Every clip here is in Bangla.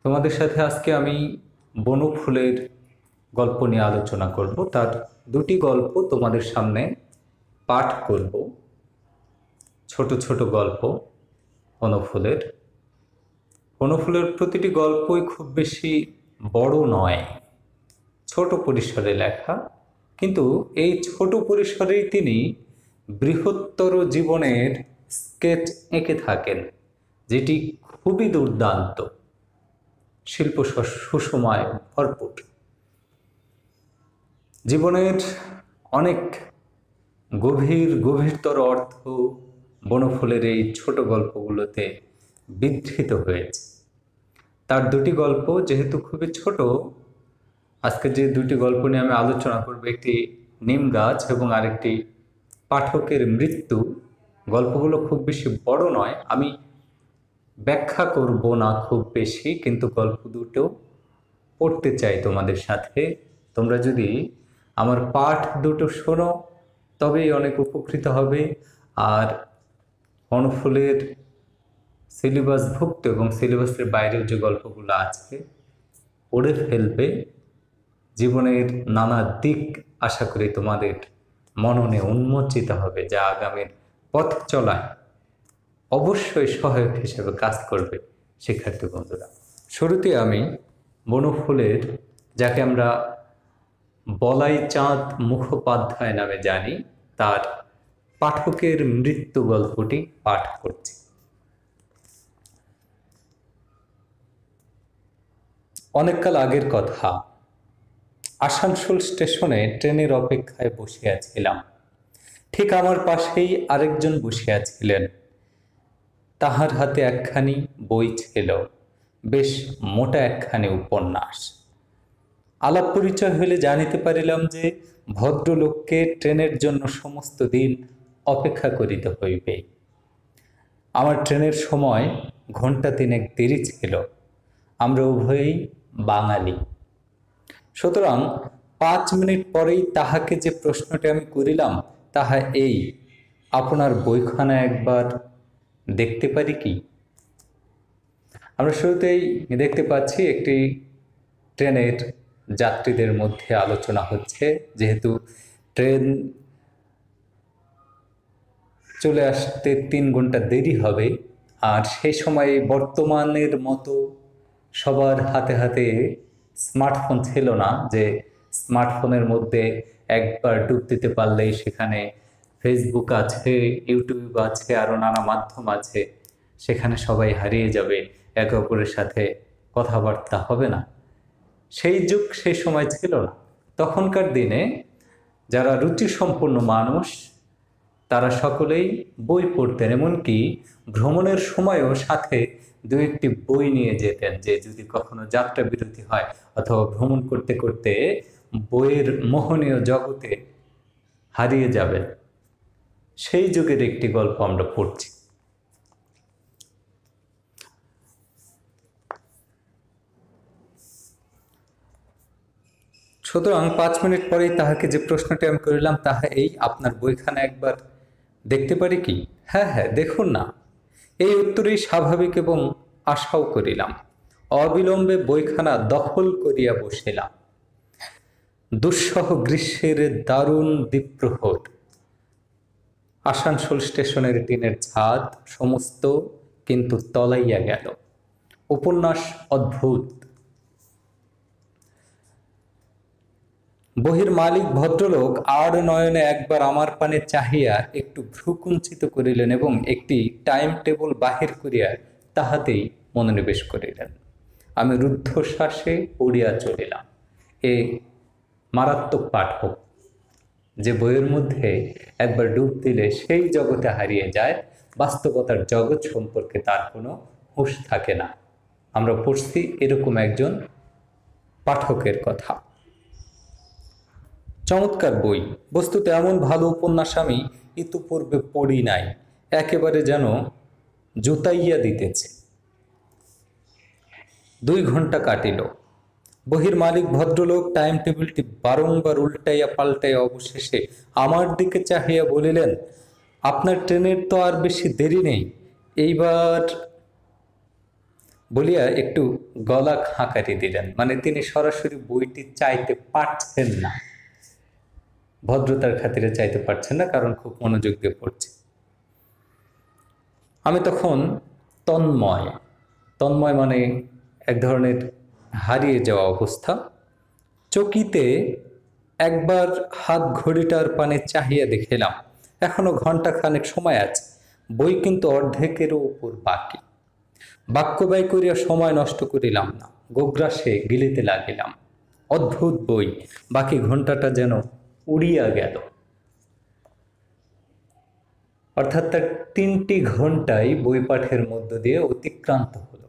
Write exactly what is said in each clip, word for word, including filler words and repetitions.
তোমাদের সাথে আজকে আমি বনফুলের গল্প নিয়ে আলোচনা করব। তার দুটি গল্প তোমাদের সামনে পাঠ করব। ছোট ছোট গল্প বনফুলের। বনফুলের প্রতিটি গল্পই খুব বেশি বড় নয়, ছোট পরিসরে লেখা, কিন্তু এই ছোট পরিসরেই তিনি বৃহত্তর জীবনের স্কেচ এঁকে থাকেন, যেটি খুবই দুর্দান্ত, শিল্প সুষমায় ভরপুর। জীবনের অনেক গভীর গভীরতর অর্থ বনফুলের এই ছোট গল্পগুলোতে বিধৃত হয়েছে। তার দুটি গল্প যেহেতু খুবই ছোট, আজকে যে দুটি গল্প নিয়ে আমি আলোচনা করব, একটি নিম গাছ এবং আরেকটি পাঠকের মৃত্যু। গল্পগুলো খুব বেশি বড় নয়, আমি ব্যাখ্যা করব না খুব বেশি, কিন্তু গল্প দুটো পড়তে চাই তোমাদের সাথে। তোমরা যদি আমার পাঠ দুটো শোনো তবেই অনেক উপকৃত হবে। আর বনফুলের সিলেবাসভুক্ত এবং সিলেবাসের বাইরেও যে গল্পগুলো আছে পড়ে ফেলবে। জীবনের নানা দিক আশা করি তোমাদের মননে উন্মোচিত হবে, যা আগামীর পথ চলায় অবশ্যই সহায়ক হিসেবে কাজ করবে। শিক্ষার্থী বন্ধুরা, শুরুতে আমি বনফুলের, যাকে আমরা বলাই চাঁদ মুখোপাধ্যায় নামে জানি, তার পাঠকের মৃত্যু গল্পটি পাঠ করছি। অনেককাল আগের কথা, আসানসোল স্টেশনে ট্রেনের অপেক্ষায় বসিয়াছিলাম। ঠিক আমার পাশেই আরেকজন বসিয়াছিলেন। তাহার হাতে একখানি বই ছিল, বেশ মোটা একখানি উপন্যাস। আলাপ পরিচয় হইলে জানিতে পারিলাম যে ভদ্রলোককে ট্রেনের জন্য সমস্ত দিন অপেক্ষা করিতে হইবে। আমার ট্রেনের সময় ঘন্টা তিনেক দেরি ছিল। আমরা উভয়েই বাঙালি, সুতরাং পাঁচ মিনিট পরেই তাহাকে যে প্রশ্নটি আমি করিলাম তাহা এই, আপনার বইখানা একবার দেখতে পারি কি? আমরা শুরুতেই দেখতে পাচ্ছি একটি ট্রেনের যাত্রীদের মধ্যে আলোচনা হচ্ছে, যেহেতু ট্রেন চলে আসতে তিন ঘন্টা দেরি হবে। আর সেই সময় বর্তমানের মতো সবার হাতে হাতে স্মার্টফোন ছিল না, যে স্মার্টফোনের মধ্যে একবার ডুব দিতে পারলেই সেখানে ফেসবুক আছে, ইউটিউব আছে, আরও নানা মাধ্যম আছে, সেখানে সবাই হারিয়ে যাবে, একে অপরের সাথে কথাবার্তা হবে না। সেই যুগ সেই সময় ছিল না। তখনকার দিনে যারা রুচিসম্পন্ন মানুষ তারা সকলেই বই পড়তেন, এমনকি ভ্রমণের সময়ও সাথে দু একটি বই নিয়ে যেতেন, যে যদি কখনো যাত্রা বিরতি হয় অথবা ভ্রমণ করতে করতে বইয়ের মোহনীয় জগতে হারিয়ে যাবেন। সেই যুগের একটি গল্প আমরা পড়ছি। সুতরাং পাঁচ মিনিট পরেই তাহাকে যে প্রশ্নটি আমি করিলাম তাহা এই, আপনার বইখানা একবার দেখতে পারি কি? হ্যাঁ হ্যাঁ, দেখুন না। এই উত্তরেই স্বাভাবিক এবং আশাও করিলাম। অবিলম্বে বইখানা দখল করিয়া বসিলাম। দুঃসহ গ্রীষ্মের দারুণ দ্বীপ্রহর, আসানসোল স্টেশনের টিনের ছাদ সমস্ত কিন্তু তলাইয়া গেল। উপন্যাস অদ্ভুত। বহির মালিক ভদ্রলোক আর নয়নে একবার আমার পানে চাহিয়া একটু ভ্রুকুঞ্চিত করিলেন এবং একটি টাইম টেবল বাহির করিয়া তাহাতেই মনোনিবেশ করিলেন। আমি রুদ্ধশ্বাসে পড়িয়া চলিলাম। এ মারাত্মক পাঠক, যে বইয়ের মধ্যে একবার ডুব দিলে সেই জগতে হারিয়ে যায়, বাস্তবতার জগৎ সম্পর্কে তার কোনো হুঁশ থাকে না। আমরা পড়ছি এরকম একজন পাঠকের কথা। চমৎকার বই, বস্তুতে এমন ভালো উপন্যাস আমি ইতিপূর্বে পড়ি নাই, একেবারে যেন জুতাইয়া দিতেছে। দুই ঘন্টা কাটিল। বহির মালিক ভদ্রলোক টাইম টেবিলটি বারংবার উল্টাইয়া পাল্টাইয়া অবশেষে আমার দিকে চাহিয়া বলিলেন, আপনার ট্রেনের তো আর বেশি দেরি নেই, এইবার। বলিয়া একটু গলা খাঁকারি দিলেন, মানে তিনি সরাসরি বইটি চাইতে পারছেন না, ভদ্রতার খাতিরে চাইতে পারছেন না, কারণ খুব মনোযোগ দিয়ে পড়ছে। আমি তখন তন্ময়, তন্ময় মানে এক ধরনের হারিয়ে যাওয়া অবস্থা। চকিতে একবার হাত ঘড়িটার পানে চাহিয়া দেখিলাম, এখনো ঘন্টা খানেক সময় আছে, বই কিন্তু অর্ধেকেরও উপর বাকি। বাক্য ব্যয় করিয়া সময় নষ্ট করিলাম না, গোগ্রাসে গিলিতে লাগিলাম। অদ্ভুত বই, বাকি ঘন্টাটা যেন উড়িয়া গেল। অর্থাৎ তার তিনটি ঘন্টাই বই পাঠের মধ্য দিয়ে অতিক্রান্ত হল।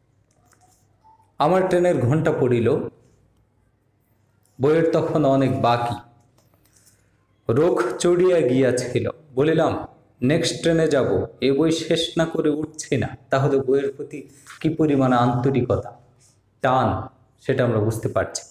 আমার ট্রেনের ঘন্টা পড়িল, বইয়ের তখন অনেক বাকি। রোগ চড়িয়া গিয়াছিল। বলিলাম, নেক্সট ট্রেনে যাব, এ বই শেষ না করে উঠছি না। তাহলে বইয়ের প্রতি কি পরিমাণ আন্তরিকতা, টান, সেটা আমরা বুঝতে পারছি।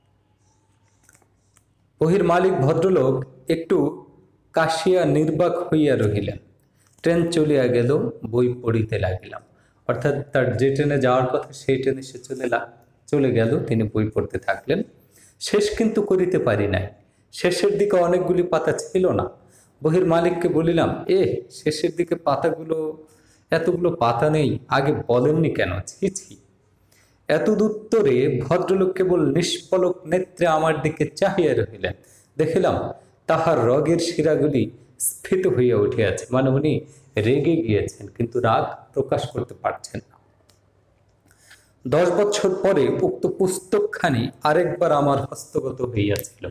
বহির মালিক ভদ্রলোক একটু কাশিয়া নির্বাক হইয়া রহিলেন। ট্রেন চলিয়া গেল, বই পড়িতে লাগিলাম। অর্থাৎ তার যে ট্রেনে যাওয়ার কথা সেই ট্রেনে সে চলে চলে গেল, তিনি বই পড়তে থাকলেন। শেষ কিন্তু করিতে পারি নাই, শেষের দিকে অনেকগুলি পাতা ছিল না। বহির মালিককে বলিলাম, এ শেষের দিকে পাতাগুলো, এতগুলো পাতা নেই, আগে বলেননি কেন? ছি ছি। এতদুত্তরে ভদ্রলোক কেবল নিষ্পলক নেত্রে আমার দিকে চাহিয়া রহিলেন। দেখিলাম তাহার রগের শিরাগুলি স্ফীত হইয়া উঠিয়াছে, মানে উনি রেগে গিয়েছেন, কিন্তু রাগ প্রকাশ করতে পারছেন না। দশ বছর পরে উক্ত পুস্তকখানি আরেকবার আমার হস্তগত হইয়াছিল।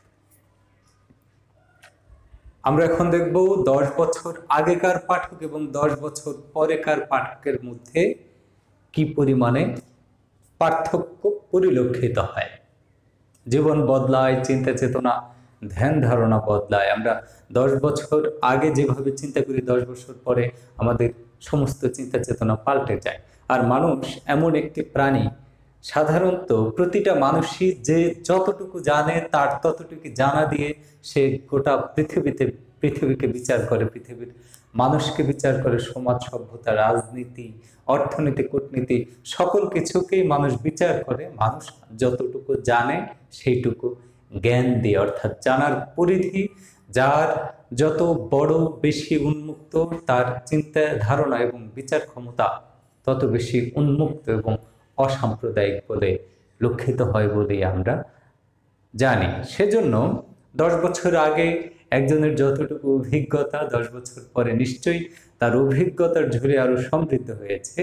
আমরা এখন দেখব দশ বছর আগেকার পাঠক এবং দশ বছর পরেকার পাঠকের মধ্যে কি পরিমাণে পার্থক্য পরিলক্ষিত হয়। জীবন বদলায়, চিন্তা চেতনা, ধ্যান ধারণা বদলায়। আমরা দশ বছর আগে যেভাবে চিন্তা করি, দশ বছর পরে আমাদের সমস্ত চিন্তা চেতনা পাল্টে যায়। আর মানুষ এমন একটি প্রাণী, সাধারণত প্রতিটা মানুষই যে যতটুকু জানে তার ততটুকু জানা দিয়ে সে গোটা পৃথিবীতে পৃথিবীকে বিচার করে, পৃথিবীর মানুষকে বিচার করে, সমাজ সভ্যতা, রাজনীতি, অর্থনীতি, কূটনীতি, সকল কিছুকেই মানুষ বিচার করে। মানুষ যতটুকু জানে সেইটুকু জ্ঞান দিয়ে, অর্থাৎ জানার পরিধি যার যত বড়, বেশি উন্মুক্ত, তার চিন্তা ধারণা এবং বিচার ক্ষমতা তত বেশি উন্মুক্ত এবং অসাম্প্রদায়িক বলে লক্ষিত হয় বলেই আমরা জানি। সেজন্য দশ বছর আগে একজনের যতটুকু অভিজ্ঞতা, দশ বছর পরে নিশ্চয়ই তার অভিজ্ঞতার ঝুড়ি আরো সমৃদ্ধ হয়েছে।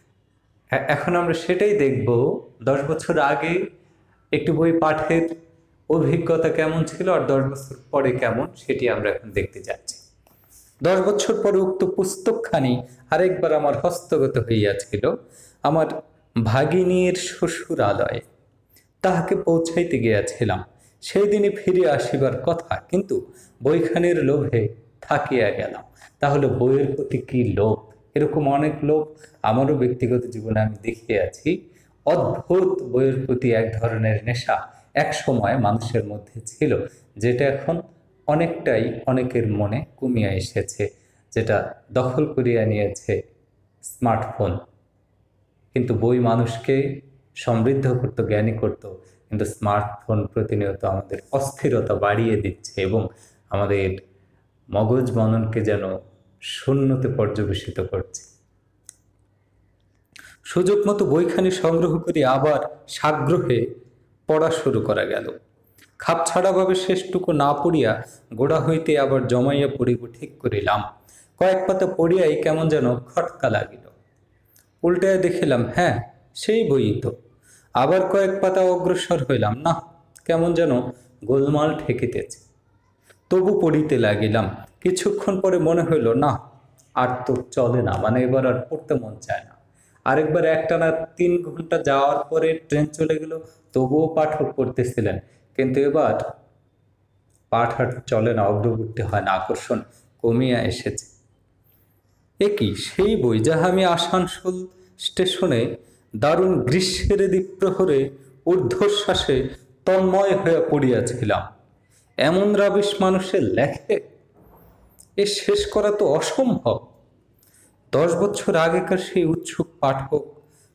এখন আমরা সেটাই দেখব, দশ বছর আগে একটি বই পাঠের অভিজ্ঞতা কেমন ছিল আর দশ বছর পরে কেমন, সেটি আমরা এখন দেখতে যাচ্ছি। দশ বছর পরে উক্ত পুস্তকখানি আরেকবার আমার হস্তগত হইয়াছিল আমার ভাগিনীর শ্বশুরালয়ে। তাহাকে পৌঁছাইতে গিয়াছিলাম, সেই দিনই ফিরে আসিবার কথা, কিন্তু বইখানির লোভে থাকিয়া গেলাম। তাহলে বইয়ের প্রতি কি লোভ! এরকম অনেক লোভ আমারও ব্যক্তিগত জীবনে আমি দেখে আছি। অদ্ভুত বইয়ের প্রতি এক ধরনের নেশা এক সময় মানুষের মধ্যে ছিল, যেটা এখন অনেকটাই অনেকের মনে কমিয়া এসেছে, যেটা দখল করিয়া নিয়েছে স্মার্টফোন। কিন্তু বই মানুষকে সমৃদ্ধ করত, জ্ঞানী করত, কিন্তু স্মার্টফোন প্রতিনিয়ত আমাদের অস্থিরতা বাড়িয়ে দিচ্ছে এবং আমাদের মগজ মননকে যেন শূন্যতে পর্যবেসিত করছে। সুযোগ মতো বইখানি সংগ্রহ করি আবার সাগ্রহে পড়া শুরু করা গেল। খাপ ছাড়াভাবে শেষটুকু না পড়িয়া গোড়া হইতে আবার জমাইয়া পড়িব ঠিক করিলাম। কয়েক পাতা পড়িয়াই কেমন যেন খটকা লাগিল। উল্টায় দেখিলাম, হ্যাঁ সেই বই তো। আবার কয়েক পাতা অগ্রসর হইলাম, না কেমন যেন গোলমাল ঠেকিতেছে। তবু পড়িতে লাগিলাম। কিছুক্ষণ পরে মনে হইল, না আর তো চলে না, মানে এবার আর পড়তে মন চায় না। আরেকবার একটানা তিন ঘন্টা যাওয়ার পরে ট্রেন চলে গেল, তবুও পাঠক পড়তেছিলেন, কিন্তু এবার পাঠ আর চলে না, অগ্রগতি হয় না, আকর্ষণ কমিয়া এসেছে। এ কি সেই বই যাহা আমি আসানসোল স্টেশনে দারুণ গ্রীষ্মের দ্বীপ্রহরে ঊর্ধ্বশ্বাসে তন্ময় হইয়া পড়িয়াছিলাম। এমন রাবিশ মানুষের লেখে, এ শেষ করা তো অসম্ভব। দশ বছর আগেকার সেই উৎসুক পাঠক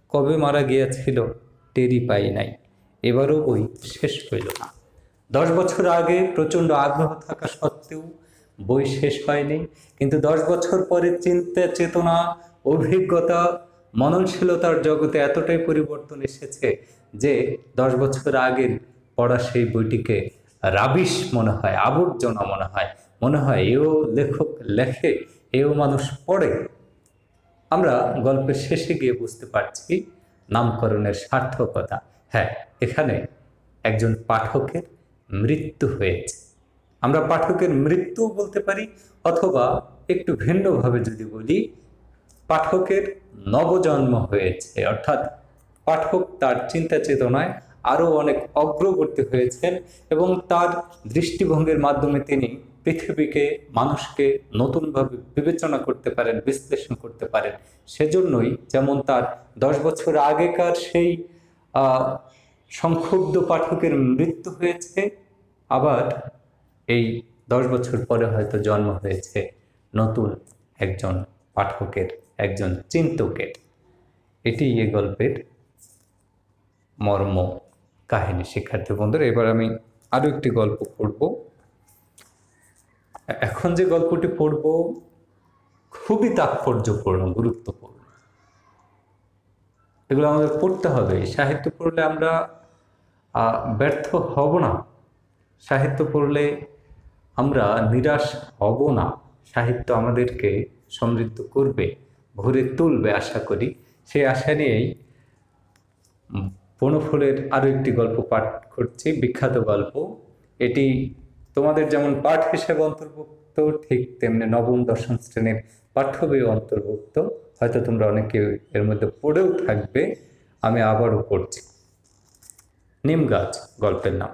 কবে মারা গিয়াছিল টেরই পাই নাই, এবারও বই শেষ হইল না। দশ বছর আগে প্রচণ্ড আগ্রহ থাকা সত্ত্বেও বই শেষ হয়নি, কিন্তু দশ বছর পরে চিন্তা চেতনা অভিজ্ঞতা মননশীলতার জগতে এতটাই পরিবর্তন এসেছে যে দশ বছর আগের পড়া সেই বইটিকে রাবিশ মনে হয়, আবর্জনা মনে হয়, মনে হয় এও লেখক লেখে, এও মানুষ পড়ে। আমরা গল্পের শেষে গিয়ে বুঝতে পারছি নামকরণের সার্থকতা। হ্যাঁ, এখানে একজন পাঠকের মৃত্যু হয়েছে। আমরা পাঠকের মৃত্যু বলতে পারি, অথবা একটু ভিন্নভাবে যদি বলি পাঠকের নবজন্ম হয়েছে, অর্থাৎ পাঠক তার চিন্তা চেতনায় আরও অনেক অগ্রবর্তী হয়েছেন এবং তার দৃষ্টিভঙ্গির মাধ্যমে তিনি পৃথিবীকে, মানুষকে নতুনভাবে বিবেচনা করতে পারেন, বিশ্লেষণ করতে পারেন। সেজন্যই যেমন তার দশ বছর আগেকার সেই সংক্ষুব্ধ পাঠকের মৃত্যু হয়েছে, আবার এই দশ বছর পরে হয়তো জন্ম হয়েছে নতুন একজন পাঠকের, একজন চিন্তকের। এটি এ গল্পের মর্ম কাহিনী। শিক্ষার্থী বন্ধুরা, এবার আমি আরও একটি গল্প পড়ব। এখন যে গল্পটি পড়ব খুবই তাৎপর্যপূর্ণ, গুরুত্বপূর্ণ। এগুলো আমাদের পড়তে হবে। সাহিত্য পড়লে আমরা ব্যর্থ হব না, সাহিত্য পড়লে আমরা নিরাশ হব না, সাহিত্য আমাদেরকে সমৃদ্ধ করবে, ভরে তুলবে আশা করি। সেই আশা নিয়েই বনফুলের আরও একটি গল্প পাঠ করছি, বিখ্যাত গল্প। এটি তোমাদের যেমন পাঠ হিসেবে অন্তর্ভুক্ত, ঠিক তেমনি নবম দশম শ্রেণীর পাঠ্য বইয়ে অন্তর্ভুক্ত। হয়তো তোমরা অনেকে এর মধ্যে পড়েও থাকবে, আমি আবারও পড়ছি। নিম গাছ গল্পের নাম।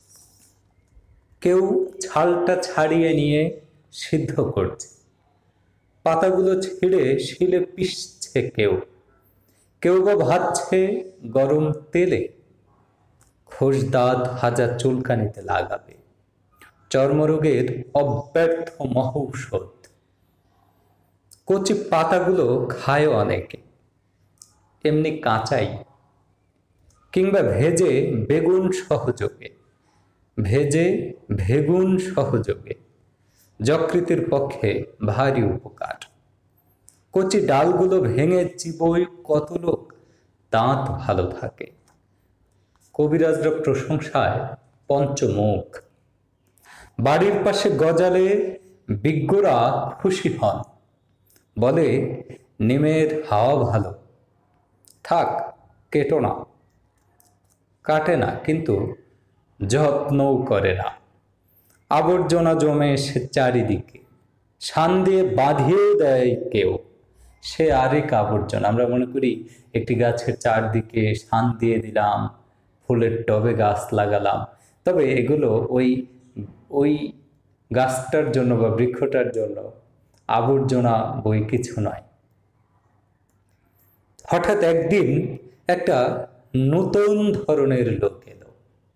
কেউ ছালটা ছাড়িয়ে নিয়ে সিদ্ধ করছে, পাতাগুলো ছিঁড়ে শিলে পিষছে, কেউ কেউ বা ভাজছে গরম তেলে, খোস দাঁত হাজার চুলকানিতে লাগাবে, চর্মরোগের অব্যর্থ মহৌষধ। কচি পাতাগুলো খায় অনেকে, এমনি কাঁচাই, কিংবা ভেজে বেগুন সহযোগে, ভেজে বেগুন সহযোগে যকৃতের পক্ষে ভারী উপকার। কচি ডালগুলো ভেঙে চিবোয় কত লোক, দাঁত ভালো থাকে। কবিরাজরা প্রশংসায় পঞ্চমুখ, বাড়ির পাশে গজালে বিজ্ঞরা খুশি হন, বলে নিমের হাওয়া ভালো, থাক কেটো না। কাটে না, কিন্তু যত্নও করে না। আবর্জনা জমে সে চারিদিকে, শান দিয়ে বাঁধিয়েও দেয় কেউ, সে আরেক আবর্জনা। আমরা মনে করি একটি গাছের চারদিকে শান দিয়ে দিলাম, ফুলের টবে গাছ লাগালাম, তবে এগুলো ওই ওই গাছটার জন্য বা বৃক্ষটার জন্য আবর্জনা বই কিছু নয়। হঠাৎ একদিন একটা নতুন ধরনের লোক এলো।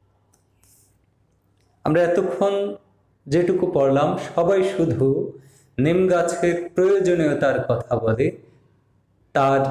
আমরা এতক্ষণ যেটুকু পড়লাম সবাই শুধু নিম গাছের প্রয়োজনীয়তার কথা বলে, তার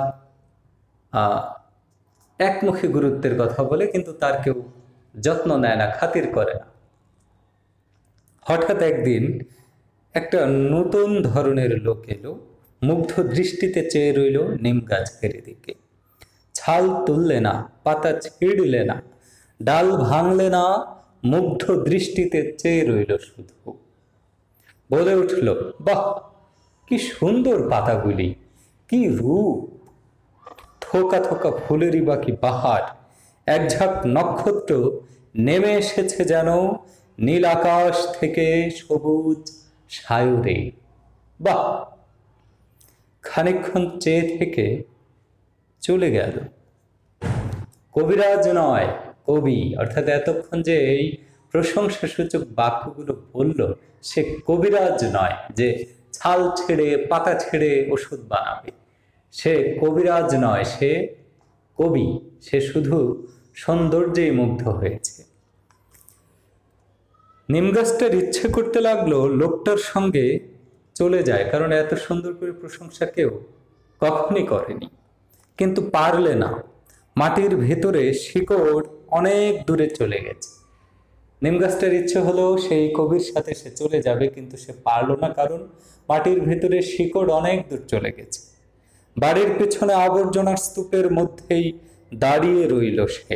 একমুখী গুরুত্বের কথা বলে, কিন্তু তার কেউ যত্ন নেয় না, খাতির করে না। হঠাৎ একদিন একটা নতুন ধরনের লোক এলো, মুগ্ধ দৃষ্টিতে চেয়ে রইল নিম গাছের দিকে। ছাল তুললে না, পাতা ছিঁড়লে না, ডাল ভাঙলে না, মুগ্ধ দৃষ্টিতে চেয়ে রইল শুধু। বলে উঠল, বাহ, কি সুন্দর পাতাগুলি, কি রূপ, থোকা থোকা ফুলেরই বা কি বাহার। এক ঝাঁক নক্ষত্র নেমে এসেছে যেন নীল আকাশ থেকে সবুজ সায়রে। বাহ! খানিকক্ষণ চেয়ে থেকে চলে গেল। কবিরাজ নয়, কবি। অর্থাৎ এতক্ষণ যে এই প্রশংসাসূচক বাক্যগুলো বলল, সে কবিরাজ নয় যে ছাল ছেড়ে পাতা ছেড়ে ওষুধ বানাবে। সে কবিরাজ নয়, সে কবি। সে শুধু সৌন্দর্যেই মুগ্ধ হয়েছে। নিম গাছটার ইচ্ছে করতে লাগলো লোকটার সঙ্গে চলে যায়, কারণ এত সুন্দর করে প্রশংসা কেউ কখনই করেনি। কিন্তু পারলে না, মাটির ভেতরে শিকড় অনেক দূরে চলে গেছে। নিম গাছটার ইচ্ছে হলো সেই কবির সাথে সে চলে যাবে, কিন্তু সে পারলো না, কারণ মাটির ভেতরে শিকড় অনেক দূর চলে গেছে। বাড়ির পেছনে আবর্জনার স্তূপের মধ্যেই দাঁড়িয়ে রইল সে।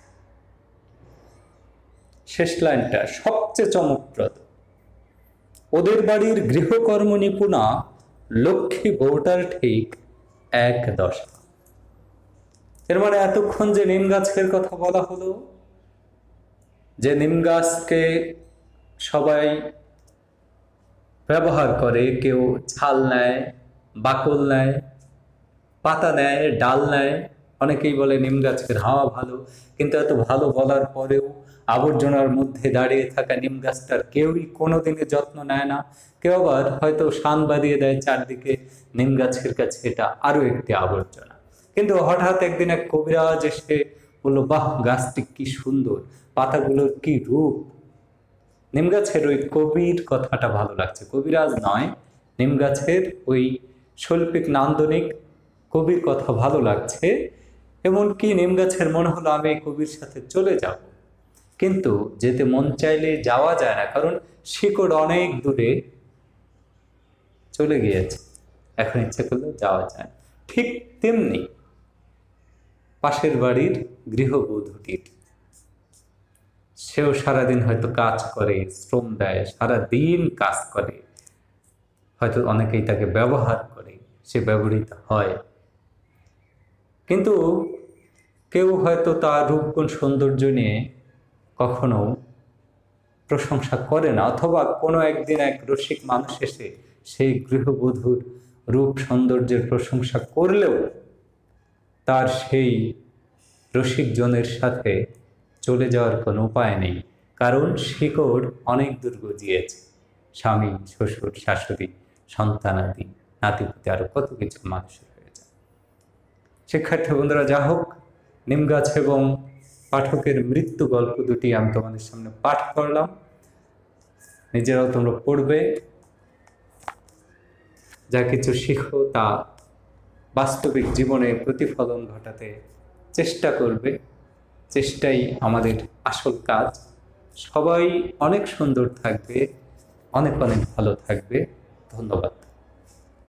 শেষ লাইনটা সবচেয়ে চমকপ্রদ। ওদের বাড়ির গৃহকর্ম নিপুণা লক্ষ্মী বউটার ঠিক এক দশা। এর মানে এতক্ষণ যে নিম গাছের কথা বলা হলো, যে নিম গাছকে সবাই ব্যবহার করে, কেউ ছাল নেয়, বাকল নেয়, পাতা নেয়, ডাল নেয়, অনেকেই বলে নিম গাছের হাওয়া ভালো, কিন্তু এত ভালো বলার পরেও আবর্জনার মধ্যে দাঁড়িয়ে থাকা নিম গাছটার কেউই কোনোদিনই যত্ন নেয় না। কেউ আবার হয়তো শান বাঁধিয়ে দেয় চারদিকে, নিম গাছের কাছে এটা আরো একটি আবর্জনা। কিন্তু হঠাৎ একদিন এক কবিরাজ এসে বললো, বাহ, গাছটি কি সুন্দর, পাতাগুলোর কি রূপ। নিম গাছের ওই কবির কথাটা ভালো লাগছে, কবিরাজ নয়, নিম গাছের ওই শৈল্পিক নান্দনিক কবির কথা ভালো লাগছে। এমনকি নিম গাছের মনে হলো আমি এই কবির সাথে চলে যাব, কিন্তু যেতে মন চাইলে যাওয়া যায় না, কারণ শিকড় অনেক দূরে চলে গিয়েছে, এখন ইচ্ছে করলে যাওয়া যায়। ঠিক তেমনি পাশের বাড়ির গৃহবধূটির, সেও সারাদিন হয়তো কাজ করে, শ্রম দেয়, সারাদিন কাজ করে, হয়তো অনেকেই তাকে ব্যবহার করে, সে ব্যবহৃত হয়, কিন্তু কেউ হয়তো তার রূপগুণ সৌন্দর্য নিয়ে কখনো প্রশংসা করে না, অথবা কোনো একদিন এক রসিক মানুষ এসে সেই গৃহবধূর রূপ সৌন্দর্যের প্রশংসা করলেও তার সেই রসিক জনের সাথে চলে যাওয়ার কোনো উপায় নেই, কারণ শিকড় অনেক দূর গজিয়েছে। স্বামী, শ্বশুর, শাশুড়ি, সন্তানাদি, নাতিপুতি, আরো কত কিছু মানুষের হয়ে যায়। শিক্ষার্থী বন্ধুরা, যা হোক, নিম গাছ এবং পাঠকের মৃত্যু গল্প দুটি আমি তোমাদের সামনে পাঠ করলাম, নিজেরাও তোমরা পড়বে, যা কিছু শিখো তা বাস্তবিক জীবনে প্রতিফলন ঘটাতে চেষ্টা করবে। চেষ্টাই আমাদের আসল কাজ। সবাই অনেক সুন্দর থাকবে, অনেক অনেক ভালো থাকবে। ধন্যবাদ।